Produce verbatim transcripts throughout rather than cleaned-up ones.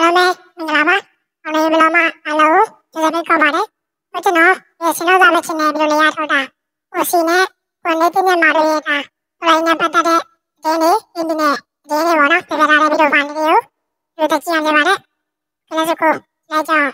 အားလုံးပဲမင်္ဂလာပါ။အောင်နေမလားမအားလုံးကျေးဇူးတင်ပါတယ်။ကျွန်တော်ရေစင်းတော့မချင်တဲ့ဗီဒီယိုလေးရထောက်တာ။ဟိုစီနဲ့ကိုနေတင်နေမှာလို့ရတာ။လိုင်းနဲ့ပတ်သက်တဲ့ဒီနေ့အင်ဒီနဲ့ဒီနေ့ဘောနော်ပြပြထားတဲ့ဗီဒီယိုဖိုင်လေးကိုဒီတက်ကြည့်ရအောင်ပါတယ်။ခဏစကိုလိုက်ကြအောင်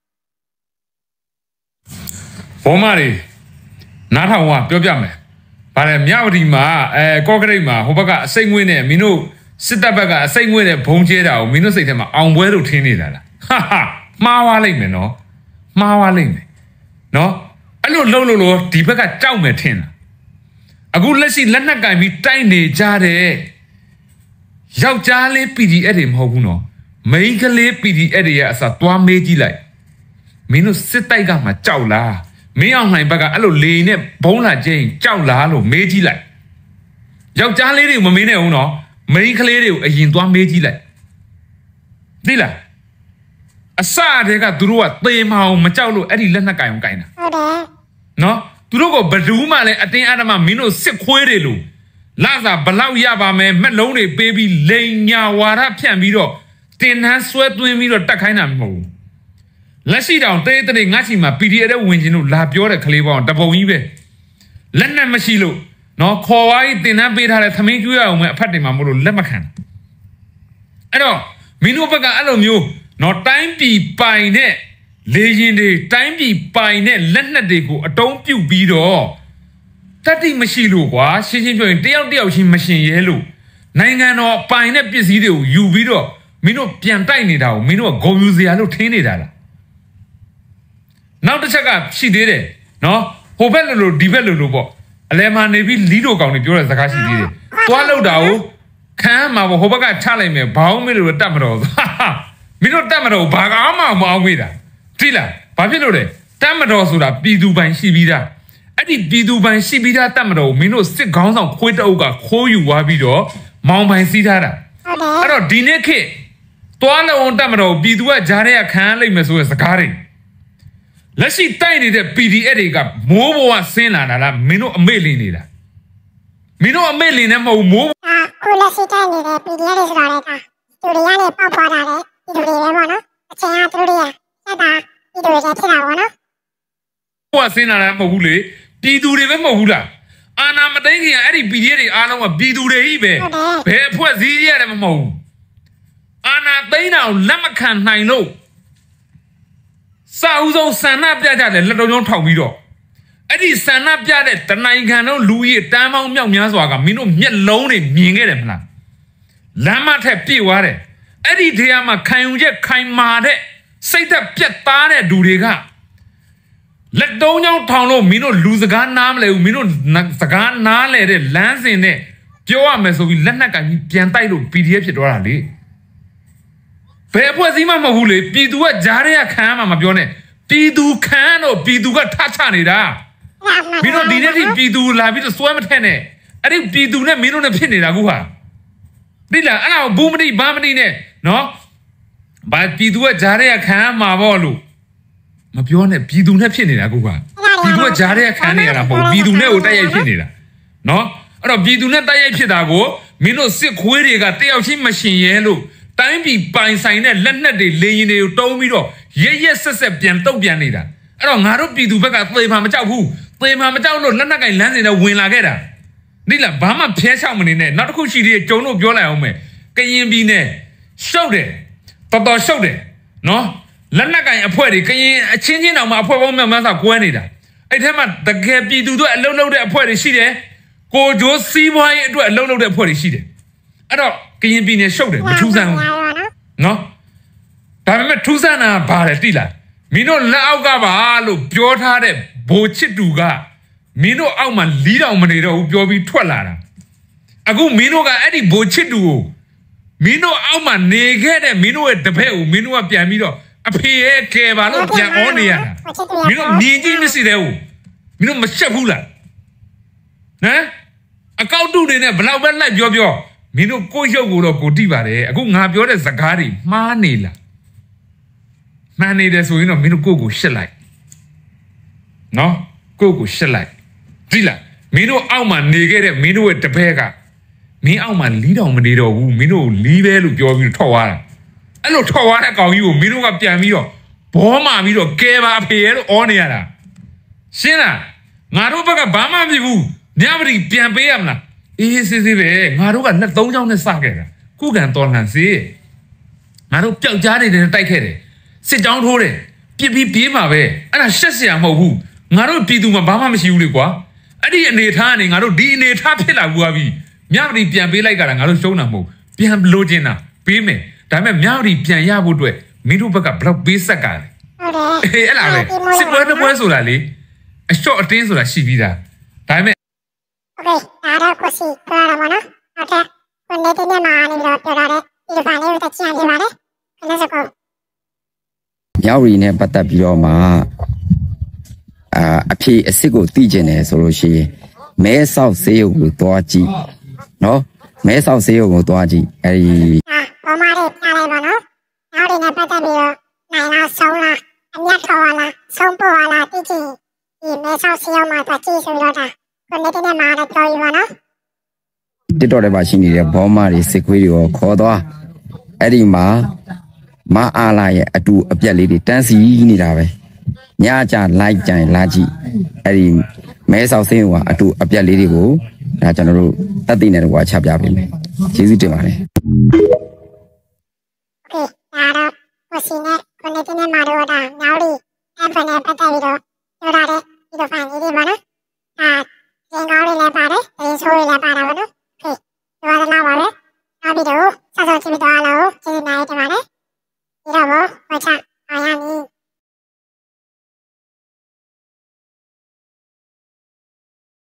။ဘောမလေးနားထောင်ကပြောပြမယ်။ဗါလေမြဝတီမှာအဲကော့ကရိတ်မှာဟိုဘက်ကအစိမ့်ငွေနဲ့မင်းတို့စစ်တပ်ဘက်ကအစိမ့်ငွေနဲ့ဘုံကျဲတာကိုမင်းတို့စိတ်ထဲမှာအောင်ပွဲလို့ထင်နေတာလားဟာဟာမှားသွားလိမ့်မယ်နော်မှားသွားလိမ့်မယ်နော်အဲ့လိုလှုပ်လို့လို့ဒီဘက်ကကြောက်မယ်ထင်တာအခုလက်ရှိလက်နက်ကင်ပြီးတိုက်နေကြတဲ့ယောက်ျားလေး ပီ ဒီ အက်ဖ် တွေမဟုတ်ဘူးနော်မိန်းကလေး ပီ ဒီ အက်ဖ် တွေရဲ့အစားသွားမေးကြည့်လိုက်မင်းတို့စစ်တိုက်ကမှကြောက်လားမင်းအောင်နိုင်ဘက်ကအဲ့လိုလေနဲ့ဘုံလာချင်းကြောက်လားလို့မေးကြည့်လိုက်ယောက်ျားလေးတွေကိုမမေးနဲ့ဘူးနော်မိန်းကလေးတွေကိုအရင်သွားမေးကြည့်လိုက်သိလားအစတည်းကသူတို့ကသေမအောင်မကြောက်လို့အဲ့ဒီလက်နက်ကင်အောင်ကင်တာဟုတ်တယ်နော်သူတို့ကဘဒူးမှလည်းအတင်းအဓမ္မမင်းတို့စစ်ခွေးတွေလို့လာစားဘလောက်ရပါမယ်မက်လုံးတွေပေးပြီးလိန်ညာဝါရဖြန့်ပြီးတော့တင်နှန်းဆွဲသွင်းပြီးတော့တက်ခိုင်းတာမဟုတ်ဘူးလက်ရှိတောင်တေးတေးငါချီမှာ ပီ ဒီ အက်ဖ် ဝင်ခြင်းလို့လာပြောတဲ့ကလေးပေါင်းတပုံကြီးပဲလက်နက်မရှိလို့နော်ခေါ်ဝိုင်းတင်နှန်းပေးထားတဲ့သမင်းကျွေးရအောင်မယ်အဖက်တင်မှာမလို့လက်မခံအဲ့တော့မင်းတို့ဘက်ကအဲ့လိုမျိုးနော်တိုင်းပြည်ပိုင်တဲ့လေရင်တွေတိုင်းပြည်ပိုင်တဲ့လက်နက်တွေကိုအတုံးပြုတ်ပြီးတော့တတိမရှိလို့ကွာရှင်းရှင်းပြောရင်တယောက်တယောက်ချင်းမရှင်ရဲလို့နိုင်ငံတော်ပိုင်တဲ့ပစ္စည်းတွေကိုယူပြီးတော့မင်းတို့ပြန်တိုက်နေတာကိုမင်းတို့ကဂုံယူစရာလို့ထင်းနေတာလားနောက်တစ်ချက်ကရှိသေးတယ်နော်ဟိုဘက်လိုလိုဒီဘက်လိုလိုပေါ့အလဲမှာနေပြီးလီးတို့ကောင်တွေပြောတဲ့စကားရှိသေးတယ်သွားလောက်တာကိုခမ်းမှာဟိုဘက်ကချလိုက်မယ်ဘောင်းမေးလို့တတ်မတော်မင်းတို့တတ်မတော်ဘာကောင်းမှမအောင်မေးတာသိလားဘာဖြစ်လို့လဲတတ်မတော်ဆိုတာပြည်သူပိုင်ရှိပြီးသားအဲ့ဒီပြည်သူပိုင်ရှိပြီးသားတတ်မတော်မင်းတို့စစ်ခေါင်းဆောင်ခွေးတအုပ်ကခိုးယူသွားပြီးတော့မောင်ပိုင်စီးထားတာအဲ့တော့ဒီနေ့ခေတ်သွားလုံးတတ်မတော်ပြည်သူကဂျားတဲ့ခံလိုက်မယ်ဆိုတဲ့စကားတွေလက်ရှိတိုက်နေတဲ့ ပီ ဒီ အက်ဖ် တွေကမိုးဘဝဆင်းလာတာလားမင်းတို့အမေ့လင်းနေတာမင်းတို့အမေ့လင်းနေမဟုတ်မိုးအခုလက်ရှိတိုက်နေတဲ့ ပီ ဒီ အက်ဖ် တွေဆိုတာလေကသူတွေကနေပေါက်ပွားတာလေဒီလိုတွေပဲပေါ့နော်အချိန်ကသူတွေကစက်တာဒီလိုတွေဖြစ်တာပေါ့နော်ဘဝဆင်းလာတာမဟုတ်ဘူးလေပြည်သူတွေပဲမဟုတ်ဘူးလားအာနာမသိခင်အဲ့ဒီ ပီ ဒီ အက်ဖ် တွေအားလုံးကပြည်သူတွေကြီးပဲဘယ်အဖွဲ့စည်းရတယ်မဟုတ်ဘူးအာနာသိန်းအောင်လက်မခံနိုင်လို့စာအုပ်ဆုံးဆန္ဒပြကြတယ်လက်တော်ကြောင်းထောက်ပြီးတော့အဲ့ဒီဆန္ဒပြတဲ့တနိုင်ငံလုံးလူကြီးတန်းပေါင်းမြောက်များစွာကမင်းတို့မျက်လုံးတွေမြင်ခဲ့တယ်မလားလမ်းမထက်ပြေးသွားတယ်အဲ့ဒီထဲမှာခံယူချက်ခိုင်မာတဲ့စိတ်သက်ပြတ်သားတဲ့လူတွေကလက်တုံးကြောင်းထောင်လို့မင်းတို့လူစကားနားမလဲဘူးမင်းတို့စကားနားလဲတဲ့လမ်းစဉ်နဲ့ပြောရမယ်ဆိုပြီးလက်နက်ကင်ပြီးပြန်တိုက်လို့ ပီ ဒီ အက်ဖ် ဖြစ်သွားတာလေဘယ်အဖွဲ့အစည်းမှမဟုတ်ဘူးလေပြည်သူကကြားရခံမှမပြောနဲ့ပြည်သူခံတော့ပြည်သူကထချနေတာမင်းတို့ဒီနေ့ထိပြည်သူလာပြီးတော့စွဲမထက်နဲ့အဲ့ဒီပြည်သူနဲ့မင်းတို့နဲ့ဖြစ်နေတာကူဟာသိလားအဲ့ဒါဘူးမတိဘာမတိနဲ့နော်ဘာပြည်သူကကြားရခံမှာပေါ့လို့မပြောနဲ့ပြည်သူနဲ့ဖြစ်နေတာကူဟာပြည်သူကကြားရခံနေရတာမဟုတ်ပြည်သူနဲ့ကိုတိုက်ရိုက်ဖြစ်နေတာနော်အဲ့တော့ပြည်သူနဲ့တိုက်ရိုက်ဖြစ်တာကိုမင်းတို့စစ်ခွေးတွေကတယောက်ချင်းမရှင်ရဲလို့တိုင်းပြည်ပိုင်ဆိုင်တဲ့လက်နက်တွေလေရင်တွေကိုတုံးပြီးတော့ရဲရဲဆက်ဆက်ပြန်တုတ်ပြန်နေတာအဲ့တော့ငါတို့ပြည်သူဘက်ကသေမှာမကြောက်ဘူးသေမှာမကြောက်လို့လက်နက်ကင်လမ်းစဉ်နဲ့ဝင်လာခဲ့တာသိလားဘာမှဖျဲချောက်မနေနဲ့နောက်တစ်ခုရှိသေးတယ်ကျုံတို့ပြောလိုက်အောင်မယ်ကရင်ပြည်နယ်ရှုပ်တယ်တော်တော်ရှုပ်တယ်နော်လက်နက်ကင်အဖွဲ့တွေကရင်အချင်းချင်းတောင်မှအဖွဲ့ပေါင်းများများစွာကွဲနေတာအဲ့ထဲမှာတကယ်ပြည်သူတို့အလုံးလုံးတဲ့အဖွဲ့တွေရှိတယ်ကိုဂျိုးစီးပွားရေးအတွက်အလုံးလုံးတဲ့အဖွဲ့တွေရှိတယ်အဲ့တော့ကရင်ပြည်နယ်ရှုပ်တယ်မထူးဆန်းဘူးနော်ဒါပေမဲ့ထူးဆန်းတာဘာလဲတိလားမင်းတို့လက်အောက်ကပါလို့ပြောထားတဲ့ဘိုးချစ်တူကမင်းတို့အောက်မှာလီးတောင်မနေတော့ဘူးပြောပြီးထွက်လာတာအခုမင်းတို့ကအဲ့ဒီဘိုးချစ်တူကိုမင်းတို့အောက်မှာနေခဲ့တဲ့မင်းတို့ရဲ့တပည့်ကိုမင်းတို့ကပြန်ပြီးတော့အဖေရဲ့ကဲပါလို့ပြန်အောနေရတာမင်းတို့မြင်ကြည့်မရှိသေးဘူးမင်းတို့မချက်ဘူးလားဟမ်အကောက်တူတွေနဲ့ဘလောက်ပဲလိုက်ပြောပြောမင်းတို့ကိုရုပ်ကိုတော့ကိုတိပါတယ်အခုငါပြောတဲ့စကားတွေမှားနေလားမှန်နေတယ်ဆိုရင်တော့မင်းတို့ကိုကိုရှစ်လိုက်နော်ကိုကိုရှစ်လိုက်ကြည့်လားမင်းတို့အောက်မှာနေခဲ့တဲ့မင်းတို့ရဲ့တပည့်ကမင်းအောက်မှာလီးတောင်မနေတော့ဘူးမင်းတို့လီးပဲလို့ပြောပြီးထွက်သွားတာအဲ့လိုထော်သွားတဲ့ကောင်ကြီးကိုမင်းတို့ကပြန်ပြီးတော့ဘောမာပြီးတော့ကဲပါဖေရဲ့လို့အော်နေရတာရှင်းလားငါတို့ဘက်ကဘာမှမဖြစ်ဘူးမြပတိပြန်ပေးရမလားအေးစစ်စစ်ပဲငါတို့ကလက်သုံးချောင်းနဲ့စခဲ့တာခုခံတော်လှန်စေငါတို့ပျောက်ကြားနေတယ်တိုက်ခဲ့တယ်စစ်ကြောင်းထိုးတယ်ပြစ်ပြီးပြေးမှာပဲအဲ့ဒါရှက်စရာမဟုတ်ဘူးငါတို့ပြည်သူမှာဘာမှမရှိဘူးလေကွာအဲ့ဒီအနေထားကနေငါတို့ဒီအနေထားဖြစ်လာဘူးပြီမြပတိပြန်ပေးလိုက်ကြတာငါတို့ရှုံးတာမဟုတ်ပြန်လိုချင်တာပေးမယ်ဒါပေမဲ့မြပတိပြန်ရဖို့အတွက်မင်းတို့ဘက်ကဘလောက်ပေးဆက်ကလဲအေးအဲ့လားပဲစစ်ပွဲတစ်ပွဲဆိုတာလေအရှော့အတင်းဆိုတာရှိပြီးသားဒါပေမဲ့โอเคဒါတော့ကိုစီပြောရမှာနော်ဟုတ်တယ်ကိုနေတင်နေမှာနေတော့ပြောရတယ်ဒီလိုပါလေးကိုတချင်ပြပါတယ်ခဏစကောမြောက်ရီနဲ့ပတ်သက်ပြီးတော့မှအာအဖြေအစ်စ်ကိုသိကျင်တယ်ဆိုလို့ရှိရင်မဲဆောက်ဆေးရုံကိုသွားကြည့်နော်မဲဆောက်ဆေးရုံကိုသွားကြည့်အဲဒီအာဘာမှလည်းပြလိုက်ပါနော်မြောက်ရီနဲ့ပတ်သက်ပြီးတော့နိုင်လားဆုံးလားအမြတ်ထော်လားဆုံးပေါ်လားသိချင်ဒီမဲဆောက်ဆေးရုံမှာသွားကြည့်ဆိုတော့ဒါကိုနေတင်နေမှာလည်းပြောရပါနော်တစ်တော်တွေပါရှိနေတဲ့ဘောမတွေစစ်ခွေးတွေကိုခေါ်သွားအဲ့ဒီမှာမအားလာရဲ့အတူအပြက်လေးတွေတန်းစီနေတာပဲညကြလိုက်ကြင်လာကြည့်အဲ့ဒီမဲဆောက်စင်းကအတူအပြက်လေးတွေကိုဒါကျွန်တော်တို့တက်သိနေတော့ချပြပေးမယ်ကျေးဇူးတင်ပါတယ်โอเคဒါတော့ကိုစီနဲ့ကိုနေတင်နေမှာတော့ဒါညောင်လေးအဲ့ဖက်နဲ့ပတ်သက်ပြီးတော့ပြောရတဲ့ဒီလိုဖိုင်လေးတွေပါနော်အာသင်္ကောင်းလေးလည်းပါတယ်သင်ဆိုးလေးလည်းပါတာပါနော်